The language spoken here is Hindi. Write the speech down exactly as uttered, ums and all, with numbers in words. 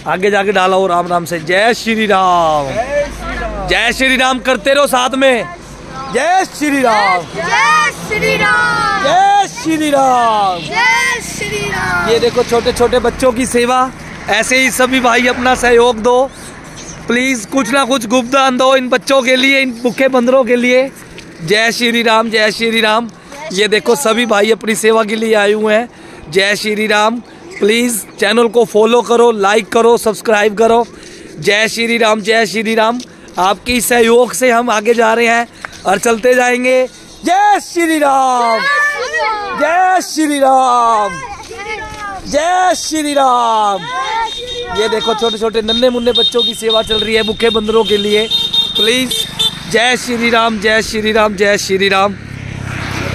आगे जाके डाला हो राम राम से। जय श्री राम, जय श्री राम करते रहो साथ में। जय श्री राम, जय श्री राम, जय श्री राम, जय श्री राम। ये देखो छोटे छोटे बच्चों की सेवा, ऐसे ही सभी भाई अपना सहयोग दो प्लीज, कुछ ना कुछ गुप्तदान दो इन बच्चों के लिए, इन भूखे बंदरों के लिए। जय श्री राम, जय श्री राम। ये देखो सभी भाई अपनी सेवा के लिए आए हुए हैं। जय श्री राम। प्लीज चैनल को फॉलो करो, लाइक करो, सब्सक्राइब करो। जय श्री राम, जय श्री राम। आपकी सहयोग से हम आगे जा रहे हैं और चलते जाएंगे। जय श्री राम, जय श्री राम, जय श्री राम। ये देखो छोटे छोटे नन्हे मुन्ने बच्चों की सेवा चल रही है भूखे बंदरों के लिए। प्लीज जय श्री राम, जय श्री राम, जय श्री राम।